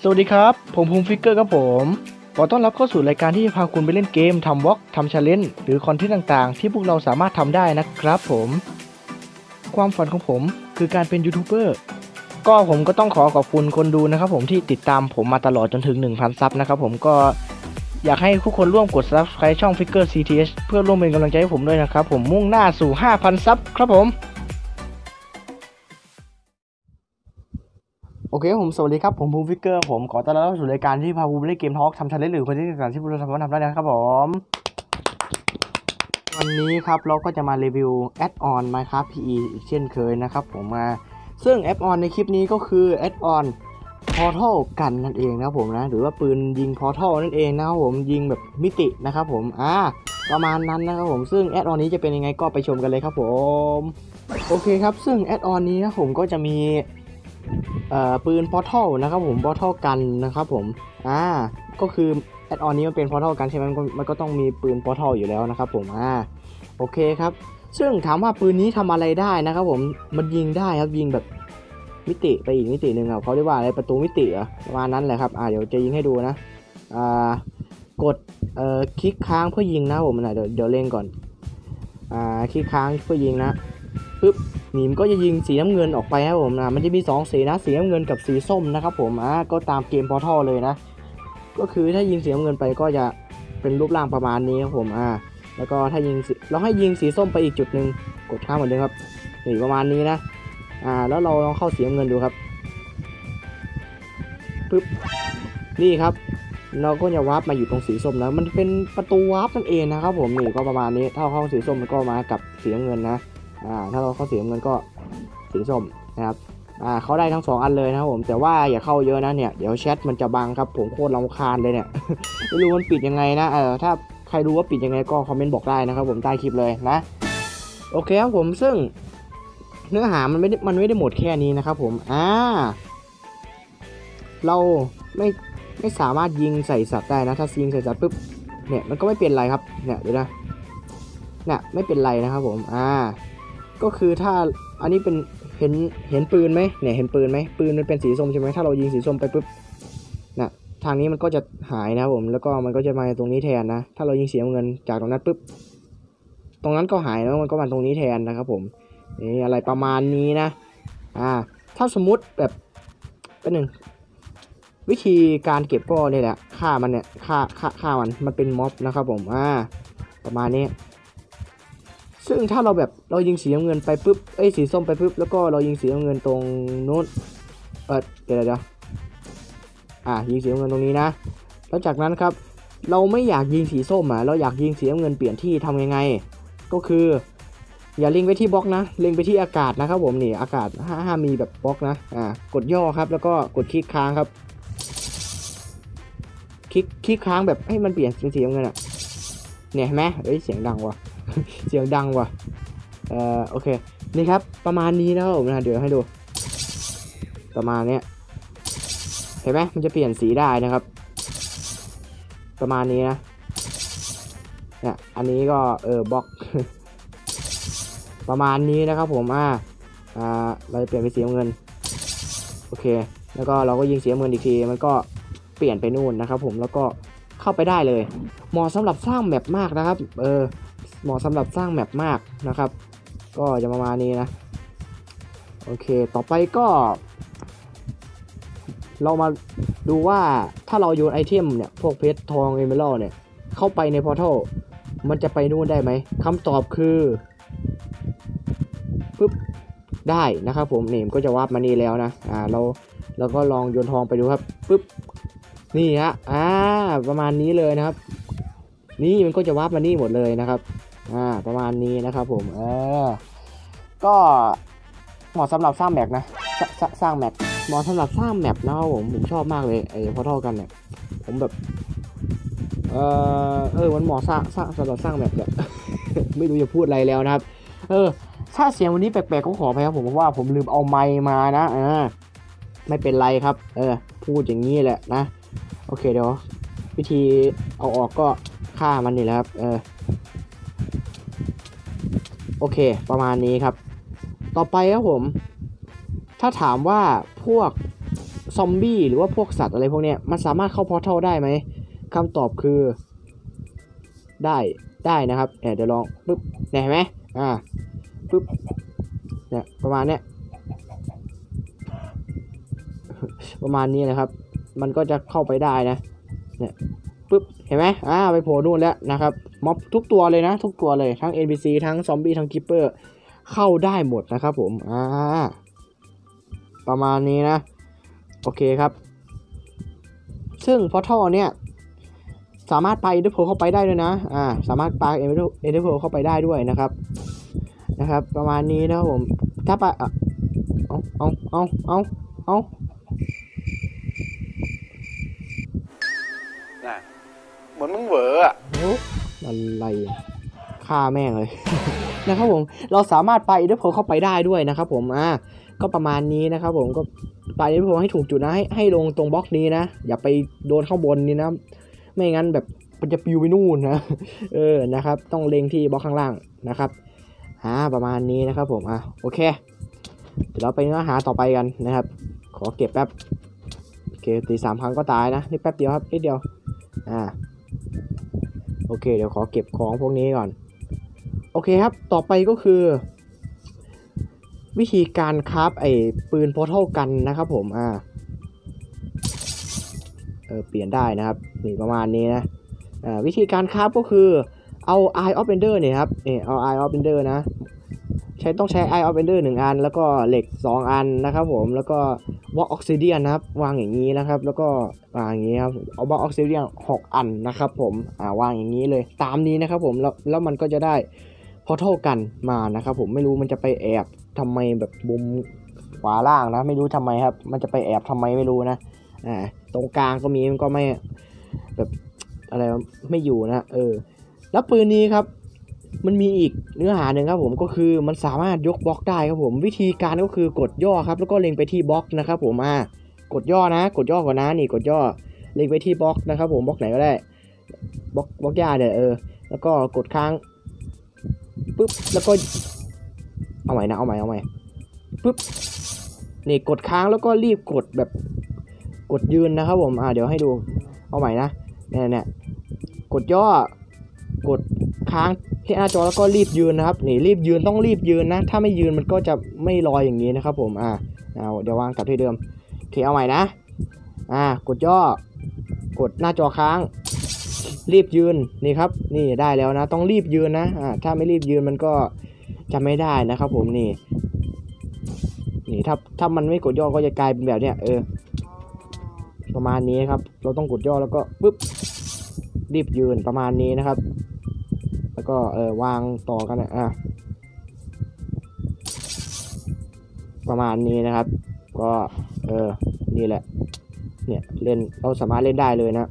สวัสดีครับผมภูมิฟิกเกอร์ครับผมขอต้อนรับเข้าสู่รายการที่จะพาคุณไปเล่นเกมทำวอล์กทำชาเลนจ์หรือคอนเทนต์ต่างๆที่พวกเราสามารถทำได้นะครับผมความฝันของผมคือการเป็นยูทูบเบอร์ก็ผมก็ต้องขอบคุณคนดูนะครับผมที่ติดตามผมมาตลอดจนถึง 1,000 ซับนะครับผมก็อยากให้ทุกคนร่วมกด Subscribe ช่อง Figure CTH เพื่อร่วมเป็นกำลังใจให้ผมด้วยนะครับผมมุ่งหน้าสู่ 5,000 ซับครับผมโอเคผมสวัสดีครับผมภูมิฟิกเกอร์ผมขอต้อนรับเข้าสู่รายการที่พาภูมิเล่นเกมทอล์กทำชาเลนจ์หรือคอนเทนต์ต่างๆที่พวกเราสามารถทำได้นะครับผมวันนี้ครับเราก็จะมารีวิวแอดออน Minecraft PE อีกเช่นเคยนะครับผมซึ่งแอดออนในคลิปนี้ก็คือแอดออน Portal กันนั่นเองนะครับผมนะหรือว่าปืนยิง Portal นั่นเองนะครับผมยิงแบบมิตินะครับผมประมาณนั้นนะครับผมซึ่งแอดออนนี้จะเป็นยังไงก็ไปชมกันเลยครับผมโอเคครับซึ่งแอดออนนี้นะผมก็จะมีปืน Portal นะครับผม Portal กันนะครับผมก็คือแอดออนนี้มันเป็น Portal กันใช่ไหมมันก็ต้องมีปืน Portal อยู่แล้วนะครับผมโอเคครับซึ่งถามว่าปืนนี้ทำอะไรได้นะครับผมมันยิงได้ครับยิงแบบมิติไปอีกมิติหนึ่งเขาเรียกว่าอะไรประตูมิติประมาณนั้นแหละครับเดี๋ยวจะยิงให้ดูนะกดคลิกค้างเพื่อยิงนะผมเดี๋ยวเล่นก่อนคลิกค้างเพื่อยิงนะปึ๊บหนีมก็จะยิงสีน้ำเงินออกไปครับผมมันจะมี2สีนะสีน้ำเงินกับสีส้มนะครับผมก็ตามเกม Portal เลยนะก็คือถ้ายิงสีน้ำเงินไปก็จะเป็นรูปร่างประมาณนี้ครับผมแล้วก็ถ้ายิงเราให้ยิงสีส้มไปอีกจุดหนึ่งกดค้างเหมือนเดิมครับนี่ประมาณนี้นะแล้วเราลองเข้าสีน้ำเงินดูครับปึ๊บนี่ครับเราก็จะวาร์ปมาอยู่ตรงสีส้มแล้วมันเป็นประตูวาร์ปนั่นเองนะครับผมนี่ก็ประมาณนี้ถ้าเข้าสีส้มมันก็มากับสีน้ำเงินนะถ้าเราเข้าสีน้ำเงินก็สีส้มนะครับเขาได้ทั้ง2อันเลยนะครับผมแต่ว่าอย่าเข้าเยอะนะเนี่ยเดี๋ยวแชทมันจะบังครับผมโคตรรำคาญเลยเนี่ยไม่รู้มันปิดยังไงนะถ้าใครรู้ว่าปิดยังไงก็คอมเมนต์บอกได้นะครับผมใต้คลิปเลยนะโอเคครับผมซึ่งเนื้อหามันไม่ได้หมดแค่นี้นะครับผมเราไม่สามารถยิงใส่สัตว์ได้นะถ้ายิงใส่สัตว์ปุ๊บเนี่ยมันก็ไม่เป็นไรครับเนี่ยเดี๋ยวนะเนี่ยไม่เป็นไรนะครับผมก็คือถ้าอันนี้เป็นเห็นปืนไหมเนี่ยเห็นปืนไหมปืนมันเป็นสีส้มใช่ไหมถ้าเรายิงสีส้มไปปุ๊บนะทางนี้มันก็จะหายนะครับผมแล้วก็มันก็จะมาตรงนี้แทนนะถ้าเรายิงสีน้ำเงินจากตรงนั้นปุ๊บตรงนั้นก็หายแล้วมันก็มาตรงนี้แทนนะครับผมนี่อะไรประมาณนี้นะถ้าสมมุติแบบเป็นหนึ่งวิธีการเก็บก็นี่แหละฆ่ามันเนี่ยฆ่ามันเป็นม็อบนะครับผมประมาณนี้ซึ่งถ้าเรายิงสีน้ำเงินไปปุ๊บสีส้มไปปุ๊บแล้วก็เรายิงสีน้ำเงินตรงนู้นเดี๋ยวยิงสีน้ำเงินตรงนี้นะแล้วจากนั้นครับเราไม่อยากยิงสีส้มเราอยากยิงสีน้ำเงินเปลี่ยนที่ทำยังไงก็คืออย่าเล็งไปที่บล็อกนะเล็งไปที่อากาศนะครับผมนี่อากาศห้ามมีแบบบล็อกนะกดย่อครับแล้วก็กดคลิกค้างครับคลิกค้างแบบให้มันเปลี่ยนเป็นสีน้ำเงินเนี่ยเห็นไหมเสียงดังว่ะ เสียงดังว่ะโอเคนี่ครับประมาณนี้นะครับผมเดี๋ยวให้ดูประมาณนี้เห็นไหมมันจะเปลี่ยนสีได้นะครับประมาณนี้นะเนี่ยอันนี้ก็บล็อก ประมาณนี้นะครับผมเราจะเปลี่ยนเป็นสีน้ำเงินโอเคแล้วก็เราก็ยิงสีน้ำเงินอีกทีมันก็เปลี่ยนไปนู่นนะครับผมแล้วก็เข้าไปได้เลยเหมาะสำหรับสร้างแมปมากนะครับเหมาะสำหรับสร้างแมปมากนะครับก็จะประมาณนี้นะโอเคต่อไปก็เรามาดูว่าถ้าเราโยนไอเทมเนี่ยพวกเพชรทองเอเมอรัลด์เนี่ยเข้าไปในพอร์ทัลมันจะไปนู่นได้ไหมคำตอบคือปึ๊บได้นะครับผมนี่มันก็จะวาร์ปมานี่แล้วนะเราก็ลองโยนทองไปดูครับปึ๊บนี่ฮะประมาณนี้เลยนะครับนี่มันก็จะวาร์ปมานี่หมดเลยนะครับประมาณนี้นะครับผมก็เหมาะสำหรับสร้างแมปนะสร้างแมปเหมาะสำหรับสร้างแมปนะครับผมชอบมากเลยไอ้พอร์ทัลกันเนี่ยผมแบบมันเหมาะสำหรับสร้างแมปเนี่ย ไม่รู้จะพูดอะไรแล้วนะครับถ้าเสียงวันนี้แปลกๆก็ขออภัยครับผมเพราะว่าผมลืมเอาไมค์มานะไม่เป็นไรครับพูดอย่างนี้แหละนะโอเคเดี๋ยววิธีเอาออกก็ฆ่ามันนี่แหละครับโอเคประมาณนี้ครับต่อไปครับผมถ้าถามว่าพวกซอมบี้หรือว่าพวกสัตว์อะไรพวกเนี้ยมันสามารถเข้าพอร์ทัลได้ไหมคำตอบคือได้นะครับเดี๋ยวลองปึ๊บเห็นไหมปึ๊บเนี่ยประมาณเนี้ยประมาณนี้นะครับมันก็จะเข้าไปได้นะเนี่ยปึ๊บเห็นไหมไปโผล่นู่นแล้วนะครับม็อบทุกตัวเลยนะทุกตัวเลยทั้ง NPC ทั้งซอมบี้ทั้งคิปเปอร์เข้าได้หมดนะครับผมประมาณนี้นะโอเคครับซึ่งพอร์ทัลเนี่ยสามารถไปเอเดอร์โพเข้าไปได้ด้วยนะสามารถปาเอเดอร์โพเข้าไปได้ด้วยนะครับประมาณนี้นะครับผมถ้าไปเอาเหมือนมึงเหวออะอะไรฆ่าแม่งเลย นะครับผมเราสามารถไปเอเดอร์โพเข้าไปได้ด้วยนะครับผมก็ประมาณนี้นะครับผมก็ไปเอเดอร์โพให้ถูกจุดนะให้ลงตรงบล็อกนี้นะอย่าไปโดนข้างบนนี่นะไม่งั้นแบบมันจะปิวไปนู่นนะนะครับต้องเล็งที่บล็อกข้างล่างนะครับประมาณนี้นะครับผมโอเคเดี๋ยวเราไปเนื้อหาต่อไปกันนะครับขอเก็บแป๊บโอเคตี3 ครั้งก็ตายนะนี่แป๊บเดียวครับนิดเดียวโอเคเดี๋ยวขอเก็บของพวกนี้ก่อนโอเคครับต่อไปก็คือวิธีการคราฟปืนพอร์ทัลกันนะครับผมเปลี่ยนได้นะครับนี่ประมาณนี้นะวิธีการคราฟก็คือเอา Eye of Ender เนี่ยครับเอา Eye of Ender นะต้องใช้ Eye of Ender 1 อันแล้วก็เหล็ก2 อันนะครับผมแล้วก็บล็อกออกซิเดียนนะครับวางอย่างนี้นะครับแล้วก็วางอย่างนี้ครับเอาบล็อกออกซิเดียน6 อันนะครับผมวางอย่างนี้เลยตามนี้นะครับผมแล้วมันก็จะได้พอร์ทัลกันมานะครับผมไม่รู้มันจะไปแอบทำไมแบบมุมขวาล่างนะไม่รู้ทำไมครับมันจะไปแอบทำไมไม่รู้นะตรงกลางก็มีมันก็ไม่แบบอะไรไม่อยู่นะแล้วปืนนี้ครับมันมีอีกเนื้อหาหนึ่งครับผมก็คือมันสามารถยกบล็อกได้ครับผมวิธีการก็คือกดย่อครับแล้วก็เล็งไปที่บล็อกนะครับผมกดย่อนะกดย่อก่อนนะนี่กดย่อเล็งไปที่บล็อกนะครับผมบล็อกไหนก็ได้บล็อกย่าเนี่ยแล้วก็กดค้างปึ๊บแล้วก็เอาใหม่ปึ๊บนี่กดค้างแล้วก็รีบกดแบบกดยืนนะครับผมเดี๋ยวให้ดูเอาใหม่นะเนี่ยกดย่อกดค้างที่หน้าจอแล้วก็รีบยืนนะครับนี่รีบยืนต้องรีบยืนนะถ้าไม่ยืนมันก็จะไม่ลอยอย่างนี้นะครับผมเดี๋ยววางกลับที่เดิมโอเคเอาใหม่นะกดย่อกดหน้าจอค้างรีบยืนนี่ครับนี่ได้แล้วนะต้องรีบยืนนะถ้าไม่รีบยืนมันก็จะไม่ได้นะครับผมนี่ถ้ามันไม่กดย่อก็จะกลายเป็นแบบเนี้ยประมาณนี้ครับเราต้องกดย่อแล้วก็ปึ๊บรีบยืนประมาณนี้นะครับแล้วก็วางต่อกันประมาณนี้นะครับก็นี่แหละเนี่ยเล่นเราสามารถเล่นได้เลยนะ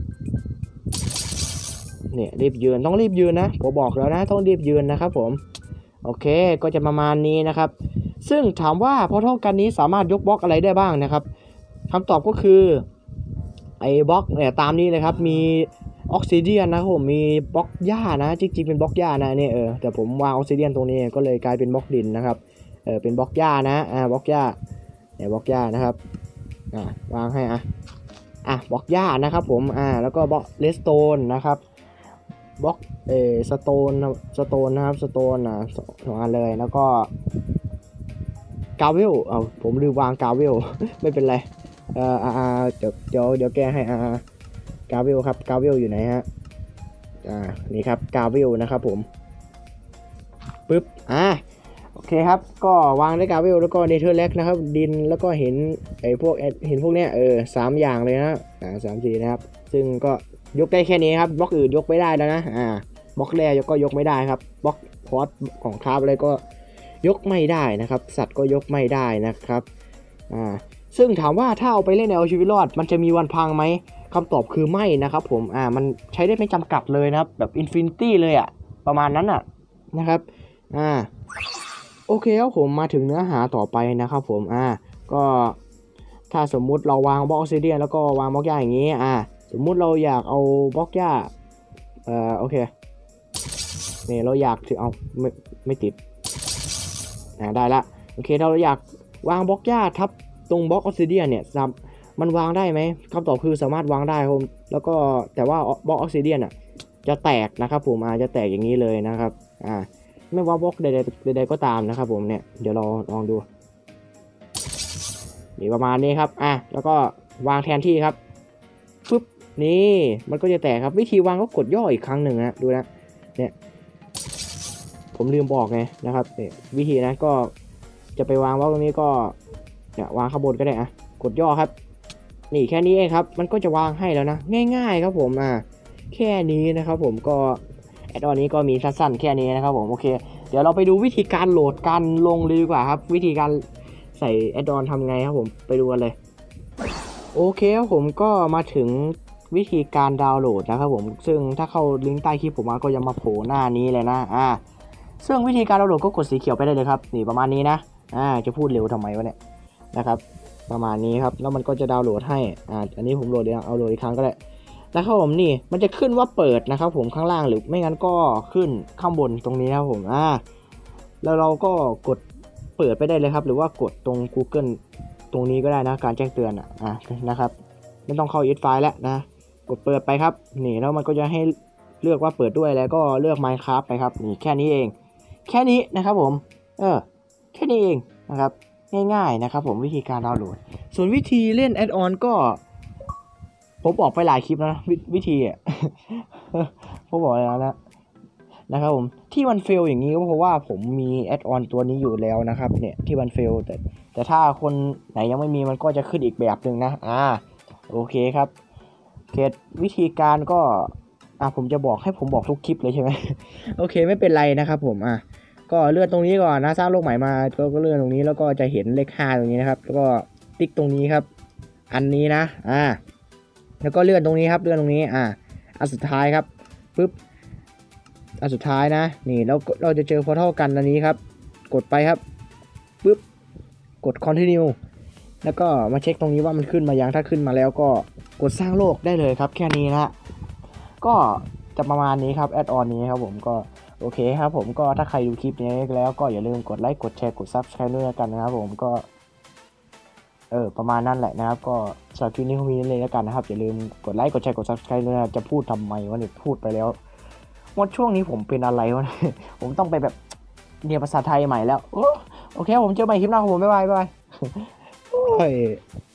เนี่ยรีบยืนต้องรีบยืนนะผมบอกแล้วนะต้องรีบยืนนะครับผมโอเคก็จะประมาณนี้นะครับซึ่งถามว่าพอร์ทัลกันนี้สามารถยกบล็อกอะไรได้บ้างนะครับคำตอบก็คือบล็อกเนี่ยตามนี้เลยครับมีออกซิเดียนนะครับผมมีบล็อกหญ้านะจริงๆเป็นบล็อกหญ้านะเนี่ยแต่ผมวางออกซิเดียนตรงนี้ก็เลยกลายเป็นบล็อกดินนะครับเป็นบล็อกหญ้านะบล็อกหญ้าเนี่ยบล็อกหญ้านะครับวางให้บล็อกหญ้านะครับผมแล้วก็บล็อกเลสโตนนะครับบล็อกสโตนนะครับสโตน2 อันเลยแล้วก็กาเวลผมลืมวางกาเวล ไม่เป็นไรเดี๋ยวแก้ให้กาเวลครับกาเวลอยู่ไหนฮะนี่ครับกาเวลนะครับผมปึ๊บโอเคครับก็วางได้กาเวลแล้วก็เนเธอร์แลกนะครับดินแล้วก็เห็นพวกเนี้ย3 อย่างเลยนะ3 4นะครับซึ่งก็ยกได้แค่นี้ครับบล็อกอื่นยกไม่ได้แล้วนะบล็อกแรกก็ยกไม่ได้ครับบล็อกพอร์ตของคราฟอะไรก็ยกไม่ได้นะครับสัตว์ก็ยกไม่ได้นะครับซึ่งถามว่าถ้าเอาไปเล่นในเอาชีวิตรอดมันจะมีวันพังไหมคำตอบคือไม่นะครับผมมันใช้ได้ไม่จำกัดเลยนะครับแบบอินฟินิตี้เลยประมาณนั้นนะครับโอเคครับผมมาถึงเนื้อหาต่อไปนะครับผมก็ถ้าสมมุติเราวางบล็อกออสซิเดียนแล้วก็วางบล็อกหญ้าอย่างนี้สมมุติเราอยากเอาบล็อกหญ้าโอเคนี่เราอยากถือเอาไม่ติดได้ละโอเคเราอยากวางบล็อกหญ้าทับตรงบล็อกออสซิเดียนเนี่ยมันวางได้ไหมคำตอบคือสามารถวางได้ครับผมแล้วก็แต่ว่าบล็อกออคซิเดียนอ่ะจะแตกนะครับผมจะแตกอย่างนี้เลยนะครับไม่ว่าบล็อกใดๆก็ตามนะครับผมเนี่ยเดี๋ยวเราลองดูนี่ประมาณนี้ครับแล้วก็วางแทนที่ครับปึ๊บนี่มันก็จะแตกครับวิธีวางก็กดย่ออีกครั้งหนึ่งนะดูนะเนี่ยผมลืมบอกไงนะครับเนี่ยวิธีนะก็จะไปวางบล็อกตรงนี้ก็เนี่ยวางข้างบนก็ได้กดย่อครับนี่แค่นี้เองครับมันก็จะวางให้แล้วนะง่ายๆครับผมแค่นี้นะครับผมก็แอดออนนี้ก็มีสั้นๆแค่นี้นะครับผมโอเคเดี๋ยวเราไปดูวิธีการโหลดการลงเลยดีกว่าครับวิธีการใส่แอดออนทำไงครับผมไปดูกันเลยโอเคครับผมก็มาถึงวิธีการดาวน์โหลดนะครับผมซึ่งถ้าเข้าลิงก์ใต้คลิปผมก็จะมาโผล่หน้านี้เลยนะซึ่งวิธีการดาวน์โหลดก็กดสีเขียวไปได้เลยครับนี่ประมาณนี้นะจะพูดเร็วทำไมวะเนี่ยนะครับประมาณนี้ครับแล้วมันก็จะดาวน์โหลดให้อันนี้ผมโหลดแล้วเอาโหลดอีกครั้งก็ได้แล้วครับผมนี่มันจะขึ้นว่าเปิดนะครับผมข้างล่างหรือไม่งั้นก็ขึ้นข้างบนตรงนี้นะครับผมแล้วเราก็กดเปิดไปได้เลยครับหรือว่ากดตรง Google ตรงนี้ก็ได้นะการแจ้งเตือนนะครับไม่ต้องเข้า Edge แล้วนะกดเปิดไปครับนี่แล้วมันก็จะให้เลือกว่าเปิดด้วยแล้วก็เลือก Minecraft ไปครับนี่แค่นี้เองแค่นี้นะครับผมแค่นี้เองนะครับง่ายๆนะครับผมวิธีการดาวน์โหลดส่วนวิธีเล่นแอดออนก็ผมบอกไปหลายคลิปแล้วนะวิธีผมบอกแล้วนะครับผมที่มันเฟลอย่างนี้ก็เพราะว่าผมมีแอดออนตัวนี้อยู่แล้วนะครับเนี่ยที่มันเฟลแต่ถ้าคนไหนยังไม่มีมันก็จะขึ้นอีกแบบหนึ่งนะโอเคครับวิธีการก็ผมจะบอกให้ผมบอกทุกคลิปเลยใช่ไหม โอเคไม่เป็นไรนะครับผมก็เลื่อนตรงนี้ก่อนนะสร้างโลกใหม่มาก็เลื่อนตรงนี้แล้วก็จะเห็นเลข5ตรงนี้นะครับแล้วก็ติ๊กตรงนี้ครับอันนี้นะแล้วก็เลื่อนตรงนี้ครับเลื่อนตรงนี้อันสุดท้ายครับปึ๊บอันสุดท้ายนะนี่แล้วเราจะเจอพอร์ทัลกันอันนี้ครับกดไปครับปึ๊บกด continue แล้วก็มาเช็คตรงนี้ว่ามันขึ้นมายังถ้าขึ้นมาแล้วก็กดสร้างโลกได้เลยครับแค่นี้นะก็จะประมาณนี้ครับแอดออนนี้ครับผมก็โอเคครับผมก็ถ้าใครดูคลิปนี้แล้วก็อย่าลืมกดไลค์กดแชร์กด Subscribe ด้วยกันนะครับผมก็ประมาณนั้นแหละนะครับก็สำหรับคลิปนี้ก็มีนั่นเลยแล้วกันนะครับอย่าลืมกดไลค์กดแชร์กด Subscribe ด้วยนะจะพูดทำไมวะเนี่ยพูดไปแล้วว่าช่วงนี้ผมเป็นอะไรวะ ผมต้องไปแบบเรียนภาษาไทยใหม่แล้วโอเคผมเจอใหม่คลิปหน้าของผมบ๊ายบาย